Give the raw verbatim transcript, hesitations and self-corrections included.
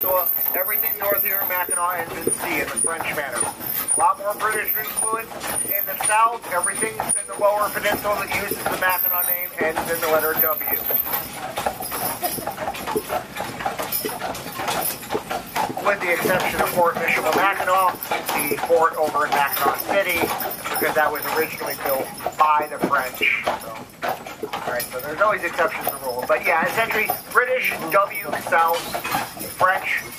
So everything north here in Mackinac ends in C in the French manner. A lot more British influence in the south. Everything in the lower peninsula that uses the Mackinac name ends in the letter W. With the exception of Fort Michilimackinac, the fort over in Mackinac City, because that was originally built by the French. So, all right, so there's always exceptions to the rule. But yeah, essentially British, W, South, French,